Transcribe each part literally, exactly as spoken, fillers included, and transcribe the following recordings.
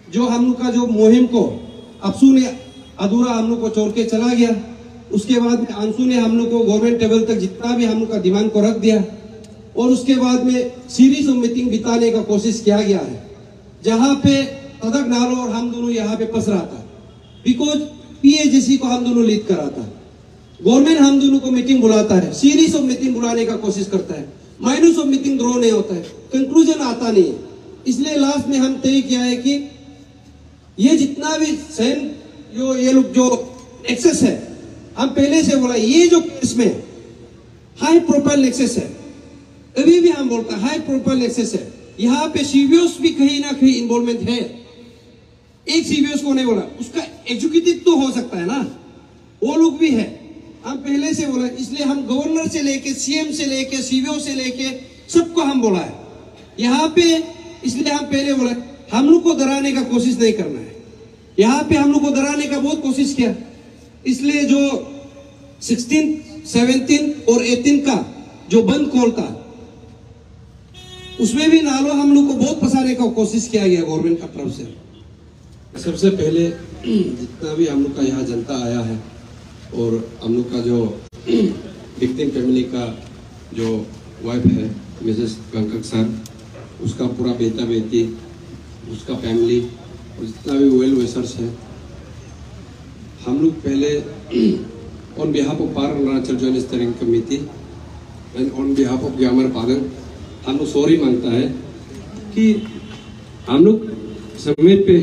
जो हम लोग का जो मुहिम को अफसू ने अधूरा हम लोग को छोड़ के चला गया। उसके बाद में आंसू ने हम लोग को गवर्नमेंट लेवल तक जितना भी हम लोग का डिमांड को रख दिया और उसके बाद में सीरीज ऑफ मीटिंग बिताने का कोशिश किया गया है, जहां पे तदक नालो और हम दोनों यहाँ पे फंस रहा था। बिकॉज पीएजेसी को हम दोनों लीड करा था, गवर्नमेंट हम दोनों को मीटिंग बुलाता है, सीरीज ऑफ मीटिंग बुलाने का कोशिश करता है, माइनस ऑफ मीटिंग ड्रॉ नहीं होता है, कंक्लूजन आता नहीं है। इसलिए लास्ट में हम तय किया है कि ये जितना भी सैन जो ये लोग जो एक्सेस है, हम पहले से बोला ये जो केस में हाई प्रोफाइल एक्सेस है, अभी भी हम बोलते हैं हाई प्रोफाइल एक्सेस है, यहाँ पे सीवीओस भी कहीं ना कहीं इन्वॉल्वमेंट है। एक सीवीओस को नहीं बोला, उसका एग्जीक्यूटिव तो हो सकता है ना, वो लोग भी है, हम पहले से बोला। इसलिए हम गवर्नर से लेके सीएम से लेके सीवीओ से लेके सबको हम बोला है यहाँ पे। इसलिए हम पहले बोला हम लोग को डराने का कोशिश नहीं करना है, यहाँ पे हम लोग को डराने का बहुत कोशिश किया। इसलिए जो सोलह, सत्रह और अठारह का जो बंद कॉल था उसमें भी नालो हम लोग को बहुत फंसाने का कोशिश किया गया गवर्नमेंट का तरफ से। सबसे पहले जितना भी हम लोग का यहाँ जनता आया है और हम लोग का जो विक्टिम फैमिली का जो वाइफ है मिसेस कंकक सर, उसका पूरा बेटा बेटी, उसका फैमिली और जितना भी वेल विशर्स है, हम लोग पहले on behalf of pan Arunachal joint steering committee and on behalf of ग्यामर पागल हम लोग सॉरी मांगता है कि हम लोग समय पे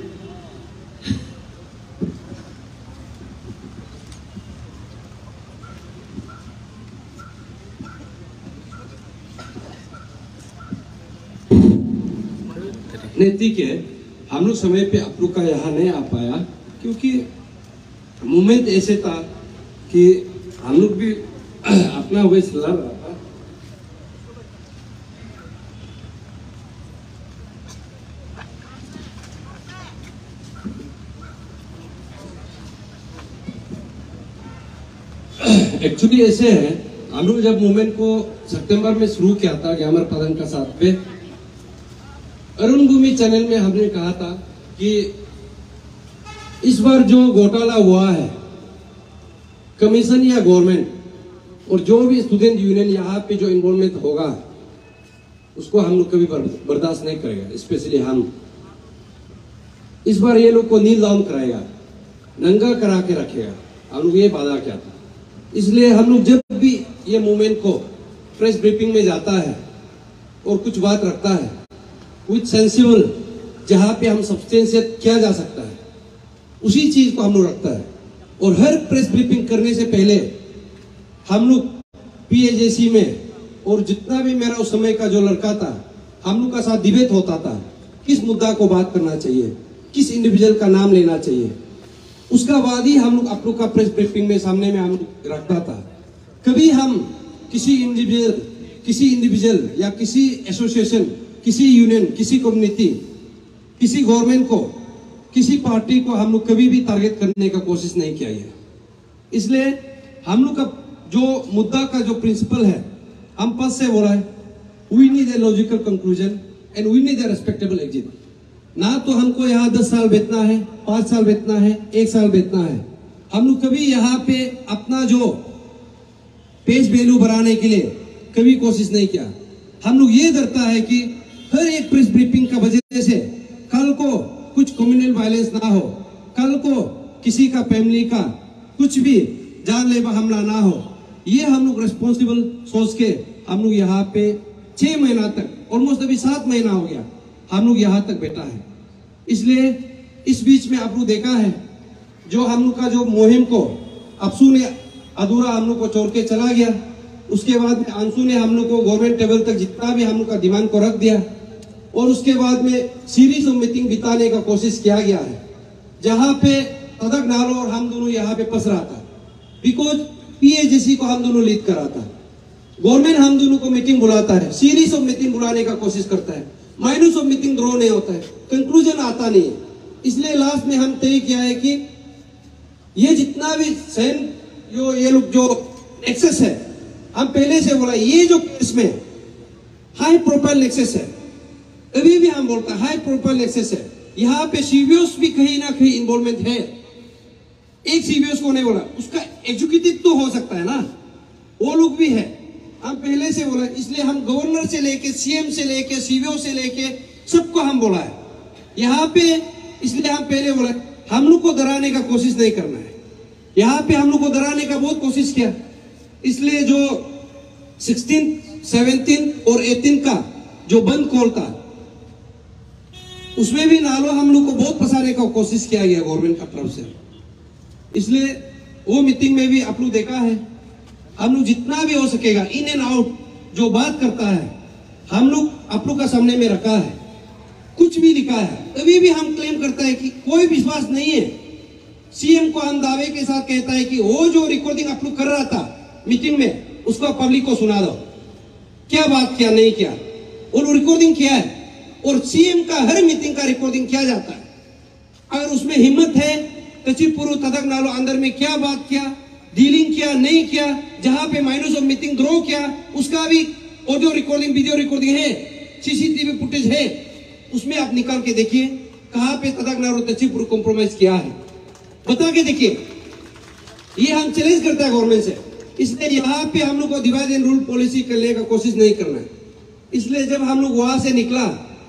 नैतिक है, हम लोग समय पे आप लोग का यहाँ नहीं आ पाया क्योंकि मोमेंट ऐसे था कि हम लोग भी अपना वैस लड़ रहा था। एक्चुअली ऐसे है, हम लोग जब मूवमेंट को सितंबर में शुरू किया था ग्यामर पादन का साथ पे, अरुण भूमि चैनल में हमने कहा था कि इस बार जो घोटाला हुआ है, कमीशन या गवर्नमेंट और जो भी स्टूडेंट यूनियन यहाँ पे जो इन्वॉल्वमेंट होगा उसको हम लोग कभी बर्दाश्त नहीं करेगा। स्पेशली हम इस बार ये लोग को नील डाउन कराएगा, नंगा करा के रखेगा, हम लोग ये वादा किया था। इसलिए हम लोग जब भी ये मूवमेंट को प्रेस ब्रीफिंग में जाता है और कुछ बात रखता है विथ सेंसिबल, जहां पे हम सब्सटेंशिएट किया जा सकता है उसी चीज को हम लोग रखता है। और हर प्रेस ब्रीफिंग करने से पहले हम लोग पीएजेसी में और जितना भी मेरा उस समय का जो लड़का था, हम लोग का साथ डिबेट होता था किस मुद्दा को बात करना चाहिए, किस इंडिविजुअल का नाम लेना चाहिए, उसका बाद ही हम लोग आप लोग का प्रेस ब्रीफिंग में सामने में हम लोग रखता था। कभी हम किसी इंडिविजुअल किसी इंडिविजुअल या किसी एसोसिएशन, किसी यूनियन, किसी कम्युनिटी, किसी गवर्नमेंट को, किसी पार्टी को हम लोग कभी भी टारगेट करने का कोशिश नहीं किया है। इसलिए हम लोग का जो मुद्दा का जो प्रिंसिपल है, हम पद से बोला है we need a logical conclusion and we need a respectable exit. ना तो हमको यहाँ दस साल बेचना है, पांच साल बेचना है, एक साल बेचना है। हम लोग कभी यहाँ पे अपना जो पेज वैल्यू बढ़ाने के लिए कभी कोशिश नहीं किया। हम लोग ये डरता है कि हर एक प्रेस ब्रीफिंग का वजह से कल को कुछ कम्युनल वायलेंस ना हो, कल को किसी का फैमिली का कुछ भी जानलेवा हमला ना हो। ये हम लोग रिस्पॉन्सिबल सोच के हम लोग यहाँ पे छह महीना तक, ऑलमोस्ट अभी सात महीना हो गया, हम लोग यहाँ तक बैठा है। इसलिए इस बीच में आप लोग देखा है जो हम लोग का जो मुहिम को अफसू ने अधूरा हम लोग को छोड़ के चला गया। उसके बाद में आंसू ने हम लोग को गवर्नमेंट लेवल तक जितना भी हम लोग का डिमांड को रख दिया और उसके बाद में सीरीज ऑफ मीटिंग बिताने का कोशिश किया गया है, जहां पे तदक नालो और हम दोनों यहाँ पे फंस रहा था। बिकॉज पीएजेसी को हम दोनों लीड करा था, गवर्नमेंट हम दोनों को मीटिंग बुलाता है, सीरीज ऑफ मीटिंग बुलाने का कोशिश करता है, माइनस ऑफ मीटिंग ड्रॉ नहीं होता है, कंक्लूजन आता नहीं है। इसलिए लास्ट में हम तय किया है कि ये जितना भी सैन जो ये लोग जो एक्सेस है, हम पहले से बोला ये जो केस में हाई प्रोफाइल एक्सेस है, अभी भी हम बोलते हैं हाई प्रोफाइल एक्सेस है, यहाँ पे सीवीओस भी कहीं ना कहीं इन्वॉल्वमेंट है। एक सीवीओस को नहीं बोला, उसका एग्जीक्यूटिव तो हो सकता है ना, वो लोग भी है। हम पहले से बोला, इसलिए हम गवर्नर से लेके सीएम से लेके सीवीओ से लेके सबको हम बोला है यहाँ पे। इसलिए हम पहले बोला हम लोग को डराने का कोशिश नहीं करना है। यहाँ पे हम लोग को डराने का बहुत कोशिश किया, इसलिए जो सिक्सटीन, सेवनटीन और एटीन का जो बंद कॉल था उसमें भी नालो हम लोग को बहुत फंसाने का कोशिश किया गया गवर्नमेंट का तरफ से। इसलिए वो मीटिंग में भी आप लोग देखा है, हम लोग जितना भी हो सकेगा इन एंड आउट जो बात करता है हम लोग आप लोग का सामने में रखा है, कुछ भी लिखा है। तभी भी हम क्लेम करता है कि कोई विश्वास नहीं है। सीएम को हम दावे के साथ कहता है कि वो जो रिकॉर्डिंग आप लोग कर रहा था मीटिंग में उसको पब्लिक को सुना दो, क्या बात किया नहीं किया, और रिकॉर्डिंग किया है। और सीएम का हर मीटिंग का रिकॉर्डिंग किया जाता है। अगर उसमें हिम्मत है तचिपुरु तदक नालो अंदर में क्या बात किया, डीलिंग किया नहीं किया, जहां पे माइनस ऑफ मीटिंग ड्रॉ किया उसका भी ऑडियो रिकॉर्डिंग वीडियो रिकॉर्डिंग है, सीसीटीवी फुटेज है, उसमें आप निकाल के देखिए कहां पे तदक नालो तचिपुरु कॉम्प्रोमाइज किया है, बता के देखिए। ये हम चैलेंज करता है गवर्नमेंट से। इसलिए यहाँ पे हम लोग को डिवाइड एंड रूल पॉलिसी करने का कोशिश नहीं करना है। इसलिए जब हम लोग वहां से निकला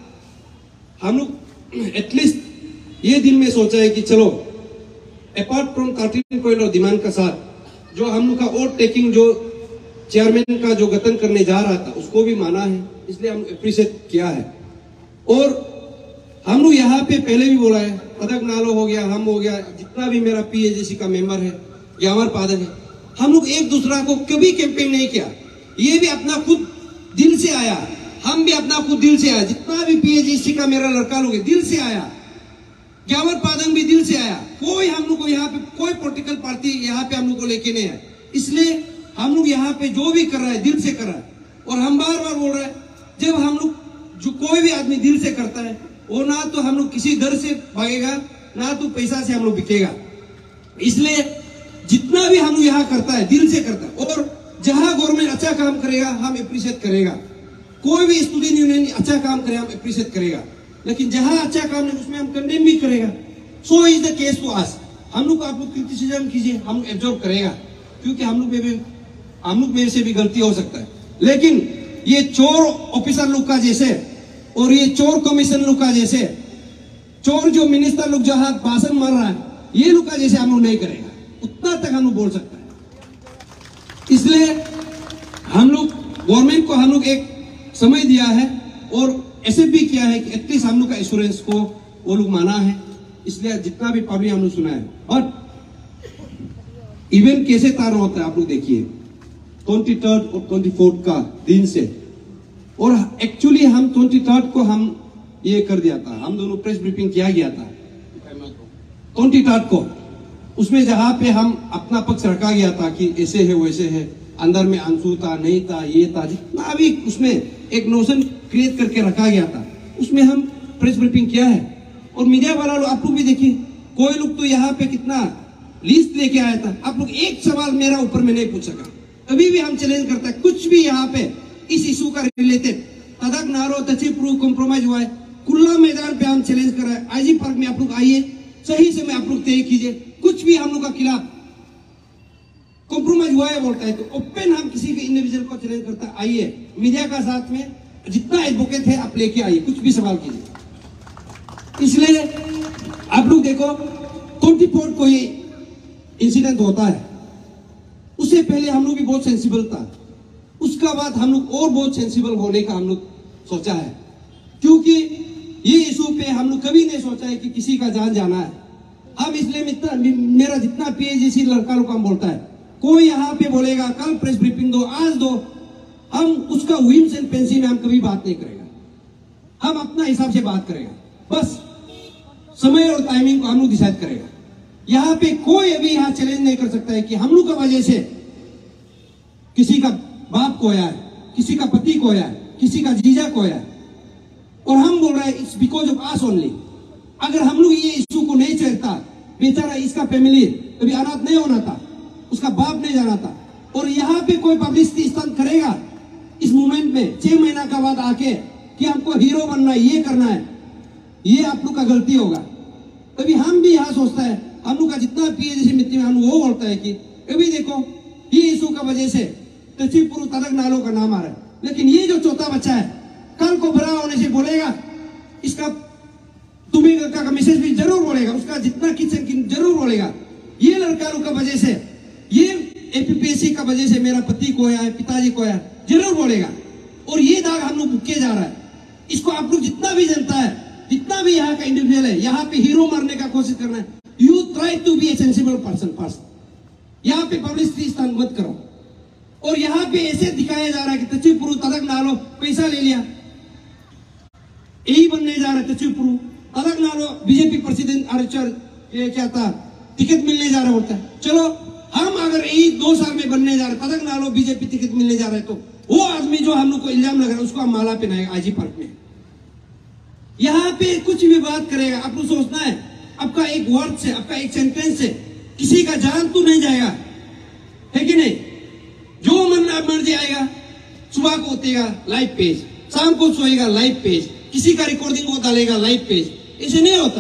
हम लोग एटलीस्ट ये दिल में सोचा है कि चलो apart from thirteen point of demand का साथ जो हम लोग का वोट टेकिंग जो चेयरमैन का जो गठन करने जा रहा था उसको भी माना है, इसलिए हम अप्रिशिएट किया है। और हम लोग यहाँ पे पहले भी बोला है, पदक नालो हो गया, हम हो गया, जितना भी मेरा पीएजेसी का मेंबर है या हमारे पादक है, हम लोग एक दूसरा को कभी कैंपेन नहीं किया। ये भी अपना खुद दिल से आया, हम भी अपना खुद दिल से आया, जितना भी पीएजेसी का मेरा लड़का लोग है दिल से आया, ग्यावर पादंग भी दिल से आया। कोई हम लोग को यहाँ पे कोई पॉलिटिकल पार्टी यहाँ पे हम लोग को लेके नहीं है। इसलिए हम लोग यहाँ पे जो भी कर रहा है दिल से कर रहा है। और हम बार बार बोल रहे हैं जब हम लोग जो कोई भी आदमी दिल से करता है वो ना तो हम लोग किसी दर से भागेगा ना तो पैसा से हम लोग बिकेगा। इसलिए जितना भी हम लोग यहाँ करता है दिल से करता है। और जहां गवर्नमेंट अच्छा काम करेगा हम अप्रिशिएट करेगा, कोई भी स्टूडेंट यूनियन अच्छा काम करे हम अप्रिशिएट करेगा, लेकिन जहां अच्छा काम नहीं उसमें हम कंडेम भी करेगा। So is the case to us. हम लोग आप लोग क्रिटिसिज्म कीजिए, हम एब्जॉर्ब करेगा, क्योंकि हम लोग में भी हम लोग में से भी गलती हो सकता है। लेकिन ये चोर ऑफिसर लोग का जैसे और ये चोर कमीशन लोग का जैसे, चोर जो मिनिस्टर लोग जहां भाषण मार रहा है ये लोग का जैसे हम लोग नहीं करेगा, उतना तक हम लोग बोल सकता है। इसलिए हम लोग गवर्नमेंट को हम लोग एक समय दिया है और ऐसे भी किया है कि एटलीस्ट हम लोग का एश्योरेंस को वो लोग माना है। इसलिए जितना भी पब्लिक हम लोग सुना है। और इवेंट कैसे तार होता है आप लोग देखिए, ट्वेंटी थर्ड और ट्वेंटी फोर्थ का दिन से, और एक्चुअली हम ट्वेंटी थर्ड को हम ये कर दिया था, हम दोनों प्रेस ब्रीफिंग किया गया था ट्वेंटी थर्ड को। उसमें जहां पे हम अपना पक्ष रखा गया था कि ऐसे है वैसे है, अंदर में आंसू था नहीं था ये था, जितना भी उसमें एक नोशन क्रिएट करके रखा गया था उसमें हम प्रेस ब्रीफिंग किया है। और मीडिया वाला लोग आप लोग भी देखिए, कोई लोग तो यहाँ पे कितना लिस्ट लेके आया था, आप लोग एक सवाल मेरा ऊपर में नहीं पूछ सका। अभी भी हम चैलेंज करता है कुछ भी यहाँ पे इस इशू का रिलेटेड तदक नारो तचिपुरु कॉम्प्रोमाइज हुआ है, खुला मैदान पे हम चैलेंज कर रहे हैं। आईजी पार्क में आप लोग आइए, सही से में आप लोग तय कीजिए, कुछ भी हम लोग का खिलाफ कॉम्प्रोमाइज हुआ है बोलता है तो ओपन हम किसी भी इंडिविजुअल को चैलेंज करता है, आइए मीडिया का साथ में जितना एडवोकेट है आप लेके आइए, कुछ भी सवाल कीजिए। इसलिए आप लोग देखो ट्वेंटी फोर्थ को ये इंसिडेंट होता है, उससे पहले हम लोग भी बहुत सेंसिबल था, उसका बाद हम लोग और बहुत सेंसिबल होने का हम लोग सोचा है, क्योंकि ये इशू पे हम लोग कभी नहीं सोचा है कि किसी का जान जाना है। हम इसलिए मित्र मेरा जितना पीएचडी लड़का लोग काम बोलता है, कोई यहाँ पे बोलेगा कल प्रेस ब्रीफिंग दो आज दो, हम उसका विम्स एंड पेंसी में हम कभी बात नहीं करेगा, हम अपना हिसाब से बात करेगा, बस समय और टाइमिंग को हम लोग डिसाइड करेगा। यहाँ पे कोई अभी यहाँ चैलेंज नहीं कर सकता है कि हम लोग का वजह से किसी का बाप खोया है, किसी का पति खोया है, किसी का जीजा खोया है, और हम बोल रहे हैं it's because of us only. अगर हम लोग ये इशू को नहीं चलता, बेचारा इसका फैमिली कभी अनाथ नहीं होना था, उसका बाप नहीं जाना था, और यहाँ पे कोई पब्लिसिटी स्टंट करेगा इस मूवमेंट में छह महीना का बाद आके कि हमको हीरो बनना है, ये करना है, ये आप लोग का गलती होगा। अभी हम भी यहाँ सोचता है, हम लोग का जितना पी जैसे मिट्टी में हम वो बोलता है कि अभी देखो ये इशू का वजह से तहसीलपुर तदक नालों का नाम आ रहा है, लेकिन ये जो चौथा बच्चा है कल को बड़ा होने से बोलेगा, इसका तुम्हें का मैसेज भी जरूर बोलेगा, उसका जितना किचन की जरूर बोलेगा। ये लड़का लोग का वजह से, ये एपीपीएससी का वजह से मेरा पति खोया है, पिताजी खोया है, जरूर बोलेगा। और ये दाग हम लोग भुगके जा रहा है। इसको आप लोग जितना भी जनता है, जितना भी यहाँ का इंडिविजुअल है, यहाँ पे हीरो मारने का कोशिश करना है, you try to be a sensible person first. यहाँ पे पब्लिसिटी स्थान मत करो। और यहाँ पे ऐसे दिखाया जा रहा है कि तहसीलपुर तदक नालो पैसा ले लिया, यही बनने जा रहा है तहसीलपुर तदक नालो बीजेपी प्रेसिडेंट आरचर ये क्या था टिकट मिलने जा रहा होता है। चलो हम अगर यही दो साल में बनने जा रहे तदक नालो बीजेपी टिकट मिलने जा रहे तो वो आदमी जो हम लोग को इल्जाम लग रहा है उसको हम माला पहनाएगा आजी पार्क में। यहाँ पे कुछ भी बात करेगा, आपको सोचना है आपका एक वर्ड से, आपका एक सेंटेंस से किसी का जान तो नहीं जाएगा, है कि नहीं? जो मन मर्जी आएगा, सुबह को उठेगा लाइव पेज, शाम को सोएगा लाइव पेज, किसी का रिकॉर्डिंग को डालेगा लाइव पेज। ऐसे नहीं होता।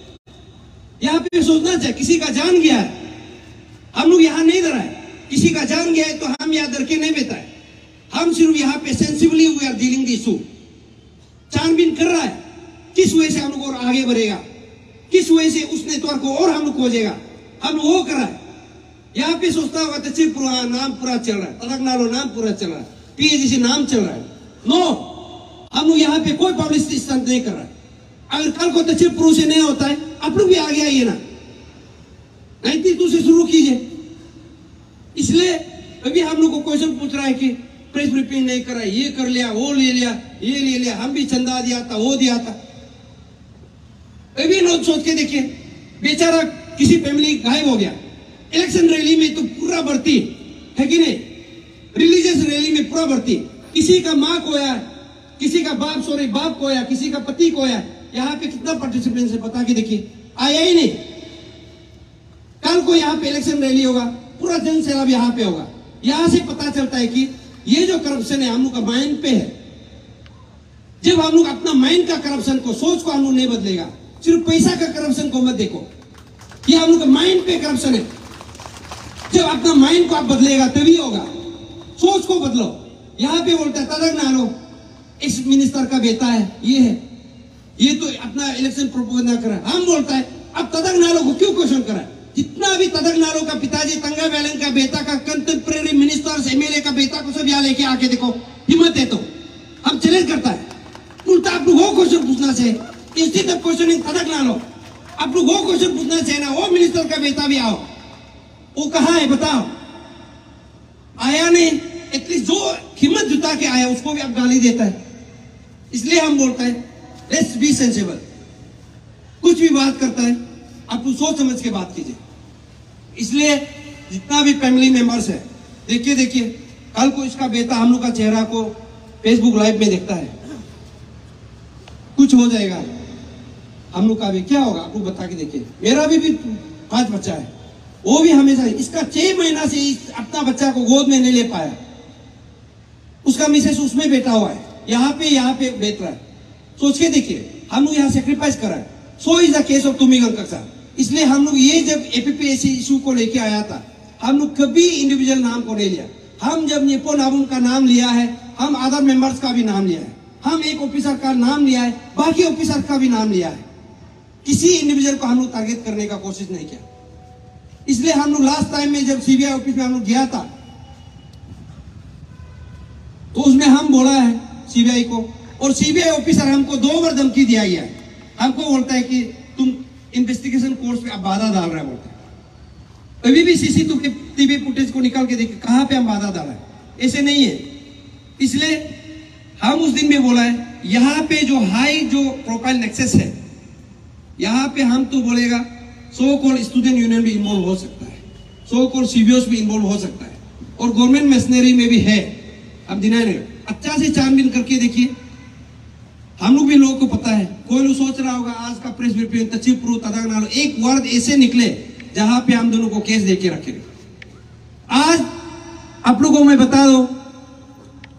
यहाँ पे सोचना चाहिए किसी का जान गया है, हम लोग यहाँ नहीं डरा है, किसी का जान गया है तो हम यहाँ डर के नहीं बैठा है। हम सिर्फ यहाँ पे sensibly we are dealing the issue, छानबीन कर रहा है किस वजह से हम लोग और आगे बढ़ेगा, किस वजह से उस नेटवर्क को और हम लोग खोजेगा, हम वो कर रहा है। यहाँ पे सोचता होगा तहसीलपुर नाम पूरा चल रहा है, तदक नालो नाम पूरा चल रहा है, पीएचडी नाम चल रहा है। नो, हम लोग यहाँ पे कोई पब्लिसिटी स्टंट नहीं कर रहा है। अगर कल को तहसीलपुर से नहीं होता है, आप लोग भी आगे आइए ना, नाइन्टी टू से शुरू कीजिए। इसलिए अभी हम लोग को क्वेश्चन पूछ रहा है कि प्रेस ब्रीफिंग नहीं करा, ये कर लिया, वो ले लिया, ये ले लिया, हम भी चंदा दिया था, वो दिया था। अभी लोग सोच के देखिए, बेचारा किसी फैमिली गायब हो गया, इलेक्शन रैली में तो पूरा भर्ती है कि नहीं, रिलीजियस रैली में पूरा भर्ती, किसी का माँ खोया, किसी का बाप सॉरी बाप खोया, किसी का पति खोया, यहाँ पे कितना पार्टिसिपेंट है बता के देखिए, आया ही नहीं। कल को यहाँ पे इलेक्शन रैली होगा, पूरा जन सैलाब यहाँ पे होगा। यहाँ से पता चलता है कि ये जो करप्शन है हम लोग का माइंड पे है। जब हम लोग अपना माइंड का करप्शन को, सोच को हम लोग नहीं बदलेगा, सिर्फ पैसा का करप्शन को मत देखो, ये हम लोग का माइंड पे करप्शन है। जब अपना माइंड को आप बदलेगा तभी होगा, सोच को बदलो। यहाँ पे बोलता है तदक नालो इस मिनिस्टर का बेटा है, ये है, ये तो अपना इलेक्शन प्रोपोगंडा कर रहा है। हम बोलता है अब तदक नालो को क्यों क्वेश्चन करा है? जितना भी तदक नालो का पिताजी तंगा वेलन का बेटा का कंटेम्प्रेरी मिनिस्टर एमएलए का बेटा को सब यहाँ लेके आके देखो, हिम्मत है तो हम चैलेंज करता है। उल्टा आप लोग वो क्वेश्चन पूछना चाहिए, इंस्टीट्यूट ऑफ क्वेश्चनिंग तदक नालो, आप लोग वो क्वेश्चन पूछना चाहिए ना, वो मिनिस्टर का बेटा भी आओ, वो कहाँ है बताओ, आया नहीं। एटलीस्ट जो हिम्मत जुटा के आया उसको भी आप गाली देता है। इसलिए हम बोलते हैं लेट्स बी सेंसिबल, कुछ भी बात करता है आप लोग सोच समझ के बात कीजिए। इसलिए जितना भी फैमिली मेंबर्स है, देखिए देखिए कल को इसका बेटा हम लोग का चेहरा को फेसबुक लाइव में देखता है, कुछ हो जाएगा हम लोग का भी क्या होगा आप लोग बता के देखिए। मेरा भी, भी पांच बच्चा है, वो भी हमेशा, इसका छह महीना से इस अपना बच्चा को गोद में नहीं ले पाया, उसका मिसेस उसमें बैठा हुआ है, यहाँ पे यहाँ पे बैठ रहा है। सोच के देखिए हम लोग यहाँ सेक्रीफाइस कर रहा है। So is the case of तुमी गंकसा। इसलिए हम लोग ये जब एपीपीएससी इशू को लेके आया था, हम लोग कभी इंडिविजुअल नाम को नहीं लिया। हम जब निपो नाबुम का नाम लिया है, हम अदर मेंबर्स का भी नाम लिया है, हम एक ऑफिसर का नाम लिया है, बाकी ऑफिसर का भी नाम लिया है। किसी इंडिविजुअल को हम लोग टारगेट करने का कोशिश नहीं किया। इसलिए हम लोग लास्ट टाइम में जब सीबीआई ऑफिस में हम लोग गया था तो उसमें हम बोला है सीबीआई को, और सीबीआई ऑफिसर हमको दो बार धमकी दिया गया है। हमको बोलता है कि तुम इन्वेस्टिगेशन कोर्स पे अब बाधा डाल रहे बोलते हैं। अभी भी सीसीटीवी फुटेज को निकाल के देखिए कहां पे हम बाधा डाला है, ऐसे नहीं है। इसलिए हम उस दिन में बोला है यहाँ पे जो हाई जो प्रोफाइल नेक्सेस है, यहाँ पे हम तो बोलेगा सो कॉल्ड स्टूडेंट यूनियन भी इन्वॉल्व हो सकता है, सो कॉल्ड सीबीओस भी इन्वॉल्व हो सकता है, और गवर्नमेंट मशीनरी में भी है, अब दिना नहीं। अच्छा से छानबीन करके देखिए, हम लोग भी लोगों को पता है। कोई लोग सोच रहा होगा आज का प्रेस ब्रीफिंग तहसीलपुर तदक नालो एक वर्ड ऐसे निकले जहां पे हम दोनों को केस देके रखेंगे। आज आप लोगों को मैं बता दो,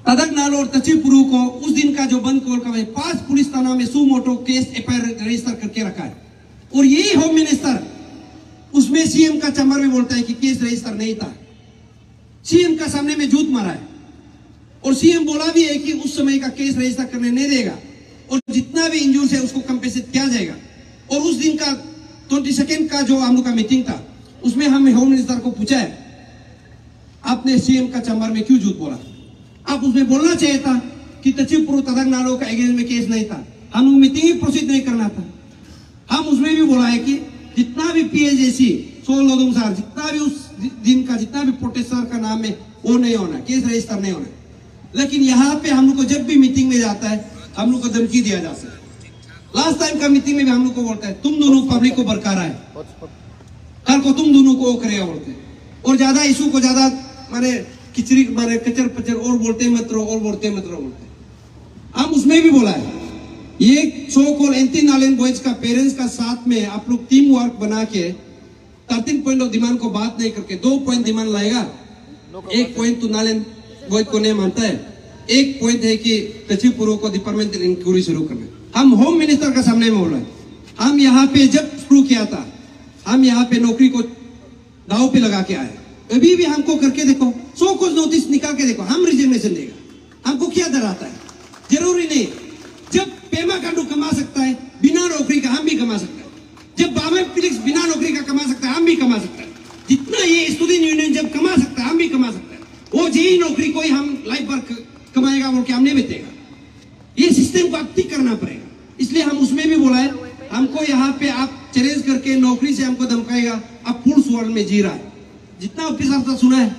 तदक नालो और तचिपुरु को उस दिन का जो बंद कॉल का है पांच पुलिस थाना में सू मोटो केस एफआईआर रजिस्टर करके रखा है। और यही होम मिनिस्टर उसमें सीएम का चैम्बर में बोलता है कि केस रजिस्टर नहीं था। सीएम का सामने में झूठ मारा है और सीएम बोला भी है कि उस समय का केस रजिस्टर करने नहीं देगा और जितना भी इंजूर्स है उसको कंपेंसेट किया जाएगा। और उस दिन का ट्वेंटी सेकेंड का जो हम लोग का मीटिंग था उसमें हम होम मिनिस्टर को पूछा है आपने सीएम का चैम्बर में क्यों झूठ बोला। आप उसमें बोलना चाहिए था कि तचिपुरु तदक नालो का अगेंस्ट में केस नहीं था, हम लोग मीटिंग ही प्रोसीड नहीं करना था। हम उसमें भी बोला है कि जितना भी पीएचएसी सोल लोदुंगसार जितना भी उस दिन का जितना भी प्रोटेस्टर का नाम है वो नहीं होना, केस रजिस्टर नहीं होना। लेकिन यहाँ पे हम लोग को जब भी मीटिंग में जाता है हम लोग को धमकी दिया जाता है। लास्ट टाइम का मीटिंग में भी हम लोग को बोलता है तुम दोनों पब्लिक को बरकरार है, कल को तुम दोनों को करेगा बोलते हैं। और ज्यादा इशू को ज्यादा माने किचरी मारे कचर पचर और बोलते मत रहो और बोलते मत रहो बोलते। हम उसमें भी बोला है ये सो कॉल एंटी नालन बॉयज का पेरेंट्स का साथ में आप लोग टीम वर्क बना के थर्टीन पॉइंट ऑफ डिमांड को बात नहीं करके दो पॉइंट डिमांड लाएगा। एक पॉइंट तो नालन बॉयज को नहीं मानता है, एक पॉइंट है कि तचिपुरु को डिपार्टमेंटल इंक्वायरी शुरू करना। हम होम मिनिस्टर का सामने में बोल रहे हैं हम यहाँ पे जब शुरू किया था हम यहाँ पे नौकरी को दाव पे लगा के आए। अभी भी हमको करके देखो सो कुछ नोटिस निकाल के देखो हम रिजिग्नेशन देगा। हमको क्या डराता है, जरूरी नहीं। जब पेमा कांडू कमा सकता है बिना नौकरी का हम भी कमा सकते हैं। जब बाबा फिलिक्स बिना नौकरी का कमा सकता है हम भी कमा सकते हैं। जितना ये स्टूडेंट यूनियन जब कमा सकता है हम भी कमा सकते हैं। वो जेई नौकरी कोई हम लाइफ भर कमाएगा वो क्या हम नहीं बेचेगा। ये सिस्टम को अब ठीक करना पड़ेगा। इसलिए हम उसमें भी बोला है हमको यहाँ पे आप चैलेंज करके नौकरी से हमको धमकाएगा। अब फुल वर्ल्ड में जी रहा है जितना ऑफिस आपका सुना है।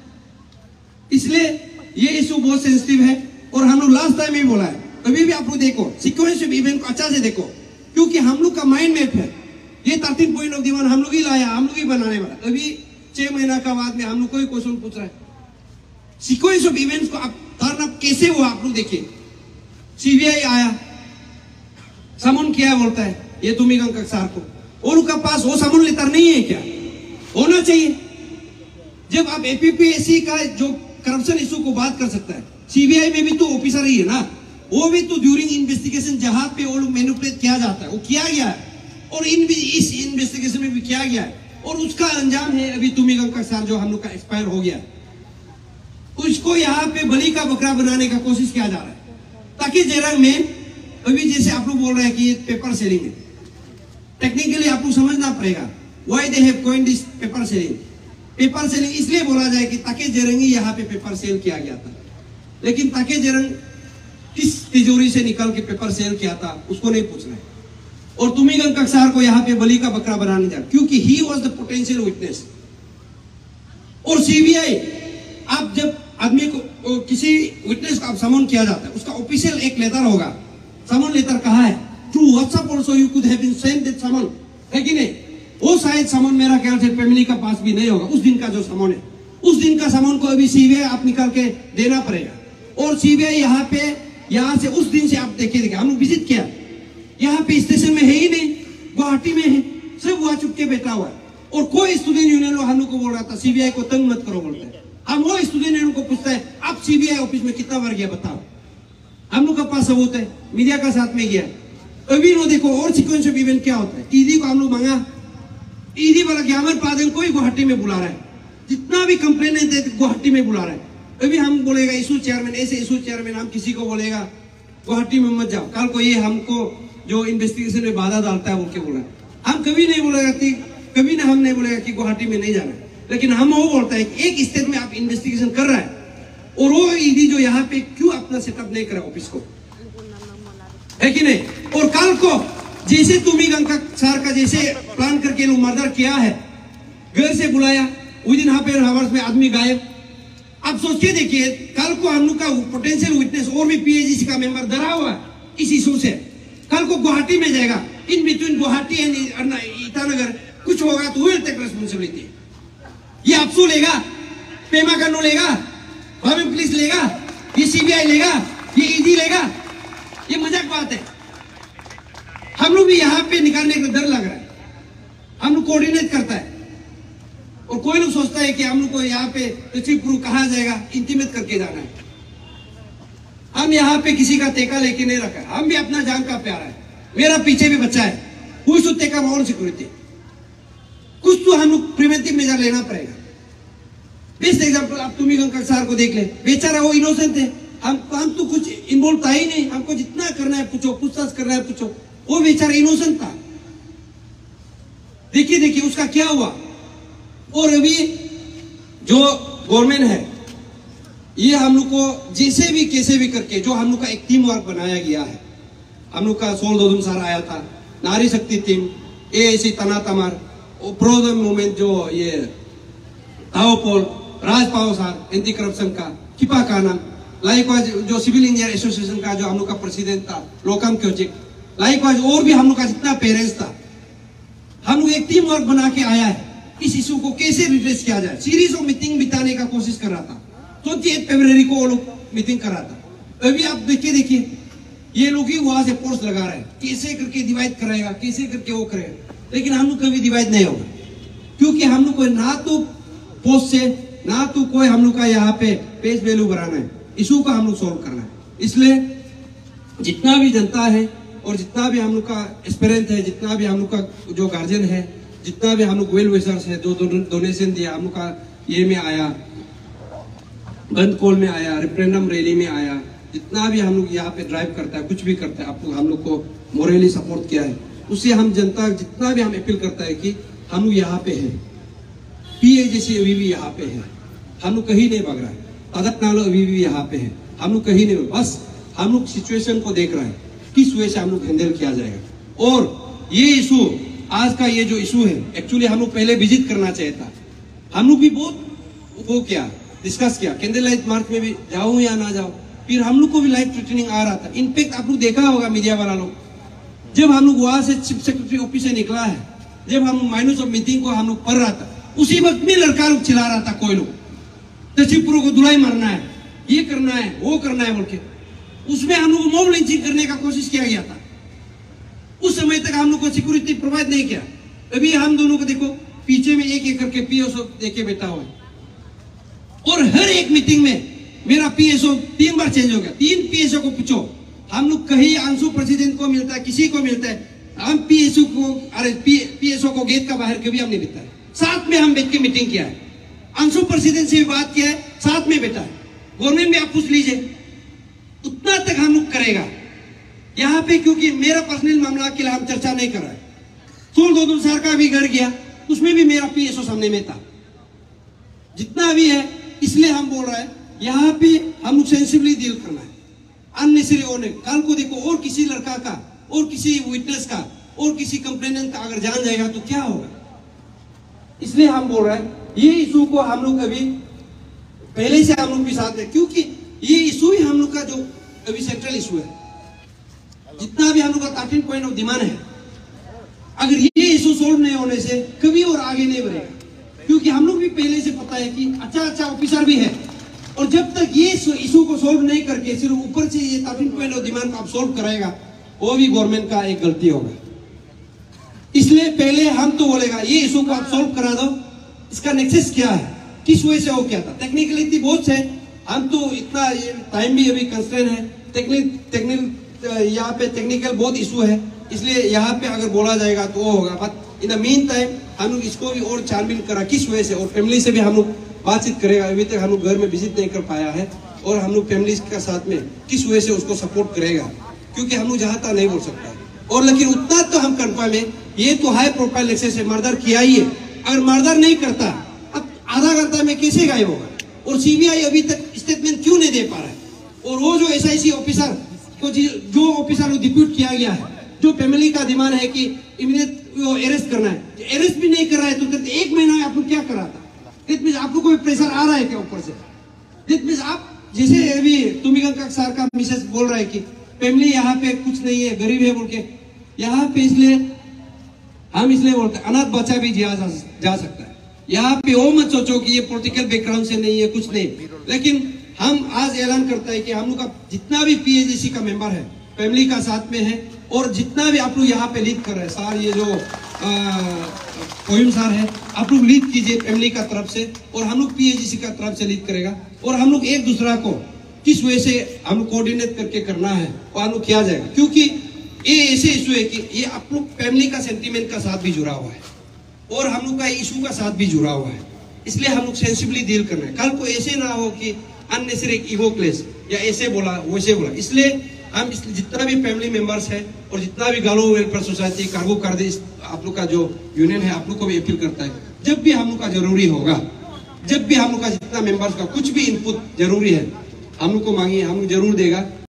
इसलिए ये इशू बहुत सेंसिटिव है और हम लोग लास्ट टाइम ही बोला है। अभी भी आप लोग देखो सीक्वेंस ऑफ इवेंट को अच्छा से देखो क्योंकि हम लोग का माइंड मैप है। ये थर्टीन पॉइंट ऑफ डिमांड हम लोग ही लाया, हम लोग ही बनाने वाला। अभी छह महीना का बाद में हम लोग कोई क्वेश्चन पूछ रहा है। सीक्वेंस ऑफ इवेंट्स को आप टर्न अप कैसे हुआ आप लोग देखिए। सीबीआई आया समन किया बोलता है ये तुम्हें कक्सार को और उनका पास वो समन लेटर नहीं है क्या, होना चाहिए। जब आप एपीपीएससी का जो करप्शन इशू को बात कर सकता है सीबीआई में भी तो ऑफिसर ही है ना, वो भी तो ड्यूरिंग इन्वेस्टिगेशन जहां पे वो लोग मैनिपुलेट किया जाता है वो किया गया है और इन भी इस इन्वेस्टिगेशन में भी किया गया है और उसका अंजाम है अभी तुम्हें कक्सार जो हम लोग का एक्सपायर हो गया उसको यहाँ पे बलि का बकरा बनाने का कोशिश किया जा रहा है ताकि जयराम में अभी जैसे आप लोग बोल रहे हैं कि ये पेपर सेलिंग है। टेक्निकली आप लोग समझना पड़ेगा why they have coined this paper selling. Paper selling इसलिए बोला जाए कि ताके जरंग ही यहाँ पे पेपर सेल किया गया था, लेकिन ताके जरंग किस तिजोरी से निकल के पेपर सेल किया था उसको नहीं पूछना है। और तुम्हें कक्सार को यहाँ पे बलि का बकरा बनाने जा क्योंकि he was the potential witness. और सीबीआई आप जब आदमी को किसी विटनेस को आप समन किया जाता है उसका ऑफिशियल एक लेटर होगा। समन लेटर कहा है through WhatsApp also you could have been sent that summon, है कि नहीं। वो शायद समन मेरा ख्याल से फैमिली का पास भी नहीं होगा उस दिन का जो समन है। उस दिन का समन को अभी सीबीआई आप निकाल के देना पड़ेगा। और सीबीआई यहाँ पे यहाँ से उस दिन से आप देखिए देखिए हम लोग विजिट किया यहाँ पे स्टेशन में है ही नहीं, गुवाहाटी में है, सब वहां चुपके बैठा हुआ है। और कोई स्टूडेंट यूनियन हम लोग को बोल रहा था सीबीआई को तंग मत करो बोलते हैं। हम वो स्टूडेंट यूनियन को पूछता है आप सीबीआई ऑफिस में कितना बार गया बताओ, हम लोग का पास सबूत है, मीडिया का साथ में गया। अभी नो देखो और सीक्वेंस ऑफ इवेंट क्या होता है। ईडी को हम लोग मांगा, ईडी वाला ग्यामर पादल को ही गुवाहाटी में बुला रहा है, जितना भी कंप्लेन है गुवाहाटी में बुला रहा है। अभी हम बोलेगा इशू चेयरमैन ऐसे इशू चेयरमैन हम किसी को बोलेगा गुवाहाटी में मत जाओ, कल को ये हमको जो इन्वेस्टिगेशन में बाधा डालता है बोल के बोला। हम कभी नहीं बोलेगा कि कभी ना हम नहीं बोलेगा कि गुवाहाटी में नहीं जाना, लेकिन हम वो बोलता है कि एक स्टेट में आप इन्वेस्टिगेशन कर रहा है और वो ईडी जो यहाँ पे क्यों अपना सेटअप नहीं करा ऑफिस को, है कि नहीं। और कल को जैसे तुम्हें गंगा सर का जैसे प्लान करके लोग मर्डर किया है, घर से बुलाया within half an hours में आदमी गायब। आप सोच के देखिए कल को हम लोग का पोटेंशियल विटनेस और भी पीएचडी का मेंबर डरा हुआ इस इशू से, कल को गुवाहाटी में जाएगा, in between Guwahati and Itanagar कुछ होगा तो विल टेक रिस्पांसिबिलिटी। ये अफसू लेगा, पेमा कांडू लेगा, बॉम्बे पुलिस लेगा, ये सीबीआई लेगा, ये ईडी लेगा, ये मजाक बात है। हम लोग भी यहाँ पे निकालने का डर लग रहा है। हम लोग कोऑर्डिनेट करता है और कोई लोग सोचता है कि हम लोग को यहाँ पे तचिपुरु कहा जाएगा, इंटीमेट करके जाना है। हम यहाँ पे किसी का टेका लेके नहीं रखा, हम भी अपना जान का प्यारा है, मेरा पीछे भी बच्चा है, कुछ तो टेका मोहन सिक्योरिटी, कुछ तो हम लोग प्रिवेंटिव मेजर लेना पड़ेगा। बेस्ट एग्जाम्पल आप तुमी गंगा सर को देख ले, बेचारा वो इनोसेंट है, हम हम तो कुछ इन्वॉल्व था ही नहीं, हमको जितना करना है पूछो, पूछताछ करना है पूछो, वो बेचारा इनोसेंट था। देखिए देखिए उसका क्या हुआ। और अभी जो गवर्नमेंट है ये हम लोग को जैसे भी कैसे भी करके जो हम लोग का एक टीम वर्क बनाया गया है, हम लोग का सोल दोदुम सर आया था, नारी शक्ति टीम, ए ऐसी तना तमार, प्रो मूवमेंट जो ये ताओपोल, राजपाव सर एंटी करप्शन का, किपा काना, लाइकवाइज जो सिविल इंजीनियर एसोसिएशन का जो हम लोग का प्रेसिडेंट था लोकम क्योचिक, लाइकवाइज और भी हम लोग का जितना पेरेंट्स था, हम लोग एक टीम वर्क बना के आया है इस इशू को कैसे रिड्रेस किया जाए। सीरीज ऑफ मीटिंग बिताने का कोशिश कर रहा था, ट्वेंटी एट फरवरी को वो लोग मीटिंग कर रहा था। अभी आप देखिए देखिए ये लोग ही वहां से फोर्स लगा रहे हैं, कैसे करके डिवाइड कराएगा, कैसे करके वो करेगा, लेकिन हम लोग कभी डिवाइड नहीं होगा, क्योंकि हम लोग को ना तो पोस्ट से ना तो कोई हम लोग का यहाँ पे पेज वैल्यू बढ़ाना है, इशू का हम लोग सोल्व करना है। इसलिए जितना भी जनता है और जितना भी हम लोग का एस्पिरेंट है, जितना भी हम लोग का जो गार्जियन है, जितना भी हम लोग वेल विशर्स है, जो डोनेशन दिया, हम लोग का ये में आया, बंद कॉल में आया, रेफरेंडम रैली में आया, जितना भी हम लोग यहाँ पे ड्राइव करता है, कुछ भी करता है, आप लोग हम लोग को मोरली सपोर्ट किया है, उससे हम जनता जितना भी हम अपील करता है कि हम लोग यहाँ पे है, पीए जैसे अभी भी यहाँ पे है, हम लोग कहीं नहीं भाग रहा है, तदक नालो अभी भी यहाँ पे है, हम लोग कहीं नहीं, बस हम लोग सिचुएशन को देख रहे हैं किस वे से हम लोग हैंडल किया जाएगा। और ये इशू आज का ये जो इशू है, एक्चुअली हम लोग पहले विजिट करना चाहिए था, हम लोग भी बहुत वो किया, डिस्कस किया, कैंडल लाइट मार्च में भी जाऊं या ना जाऊं, फिर हम लोग को भी लाइफ थ्रेटनिंग आ रहा था। इनफैक्ट आप लोग देखा होगा मीडिया वाला लोग, जब हम लोग वहां से चीफ सेक्रेटरी ऑफिस से निकला है, जब हम माइनस ऑफ मीटिंग को हम लोग पढ़ रहा था, उसी वक्त में लड़का लोग चिल्ला रहा था, कोई लोग तहसीलपुरों को धुलाई मारना है, ये करना है, वो करना है बोल के, उसमें हम लोग मॉब लिंचिंग करने का कोशिश किया गया था। उस समय तक हम लोग को सिक्योरिटी प्रोवाइड नहीं किया। अभी हम दोनों को देखो पीछे में एक एक करके पीएसओ देके बैठा हुआ है, और हर एक मीटिंग में मेरा पीएसओ तीन बार चेंज हो गया। तीन पीएसओ को पूछो, हम लोग कहीं अंशु प्रेसिडेंट को मिलता है, किसी को मिलता है, हम पीएसओ को अरे पीएसओ को गेट का बाहर कभी हम नहीं बैठा है, साथ में हम बैठ के मीटिंग किया है, अंशु प्रेसिडेंट से भी बात किया है, साथ में बैठा है। गवर्नमेंट में आप पूछ लीजिए, उतना तक हम लोग करेगा यहाँ पे, क्योंकि मेरा पर्सनल मामला के लिए हम चर्चा नहीं कर रहे। सोल दोदुम सर का भी घर गया, उसमें भी मेरा पीएसओ सामने में था, जितना भी है, इसलिए हम बोल रहे हैं यहाँ पे हम लोग सेंसिबली डील करना है, अननेसेसरी होने। कल को देखो और किसी लड़का का और किसी विटनेस का और किसी कंप्लेनेंट का अगर जान जाएगा तो क्या होगा। इसलिए हम बोल रहे हैं ये इशू को हम लोग अभी पहले से हम लोग के साथ है, क्योंकि ये इशू ही हम लोग का जो अभी सेंट्रल इशू है, जितना भी हम लोग का थर्टीन पॉइंट ऑफ डिमांड है, अगर ये इशू सोल्व नहीं होने से कभी और आगे नहीं बढ़ेगा, क्योंकि हम लोग भी पहले से पता है कि अच्छा अच्छा ऑफिसर भी है, और जब तक ये इशू को सोल्व नहीं करके सिर्फ ऊपर से ये थर्टीन पॉइंट ऑफ डिमांड को आप सोल्व कराएगा, वो भी गवर्नमेंट का एक गलती होगा। इसलिए पहले हम तो बोलेगा ये इशू को आप सोल्व करा दो, इसका नेक्सस क्या है, किस वजह से हो क्या था, टेक्निकलिटी बहुत है, हम तो इतना टाइम भी अभी कंस्ट्रेन है, टेक्निक टेक्निक यहाँ पे टेक्निकल बहुत इशू है, इसलिए यहाँ पे अगर बोला जाएगा तो वो होगा। But in the mean time हम लोग इसको भी और छानबीन करा किस वजह से, और फैमिली से भी हम लोग बातचीत करेगा। अभी तक हम लोग घर में विजिट नहीं कर पाया है, और हम लोग फैमिली के साथ में किस वजह से उसको सपोर्ट करेगा, क्योंकि हम लोग जहाँ तक नहीं बोल सकता। और लेकिन उतना तो हम कंफर्म है, ये तो हाई प्रोफाइल एक्सेस है, मर्डर किया ही है, अगर मर्डर नहीं करता अब आधा घंटा में कैसे गायब होगा, और सीबीआई अभी तक स्टेटमेंट क्यों नहीं दे पा रहा है। और वो जो एसआईसी ऑफिसर को जो ऑफिसर डिप्यूट किया गया है, जो फैमिली का डिमांड है कि इमीडिएट अरेस्ट करना है, अरेस्ट भी नहीं कर रहा है, तो एक महीना में आप लोग क्या कर रहा था, आप लोग को प्रेशर आ रहा है क्या ऊपर से। आप जैसे अभी तुमिगंगा सर का मिसेस बोल रहा है कि फैमिली यहाँ पे कुछ नहीं है, गरीब है बोल के, यहाँ पे इसलिए हम इसलिए बोलते हैं अनाथ बच्चा भी जिया जा, जा सकता है। यहाँ पे वो मत सोचो कि ये पॉलिटिकल बैकग्राउंड से नहीं है, कुछ नहीं, लेकिन हम आज ऐलान करता है कि हम लोग का जितना भी पीएजीसी का मेंबर है फैमिली का साथ में है, और जितना भी आप लोग यहाँ पे लीड कर रहे हैं सर, ये जो कोहिम सर है, आप लोग लीड कीजिए फैमिली का तरफ से, और हम लोग पीएजीसी का तरफ से लीड करेगा, और हम लोग एक दूसरा को किस वजह से हम लोग कोऑर्डिनेट करके करना है और हम लोग किया जाएगा, क्योंकि ये ऐसे इशू है कि ये आप लोग फैमिली का सेंटीमेंट का साथ भी जुड़ा हुआ है और हम लोग का इशू का साथ भी जुड़ा हुआ है, इसलिए हम लोग सेंसिबली डील करना है। कल को ऐसे ना हो कि अननेसेसरी ईगो क्लेश या ऐसे बोला वैसे बोला, इसलिए हम इसलिए जितना भी फैमिली मेंबर्स है और जितना भी गालो वेलफेयर सोसाइटी कार्गो कर दे, आप लोग का जो यूनियन है आप लोग को भी अपील करता है, जब भी हम लोग का जरूरी होगा, जब भी हम लोग का जितना मेंबर्स का कुछ भी इनपुट जरूरी है हम लोग को मांगिए, हम लोग जरूर देगा।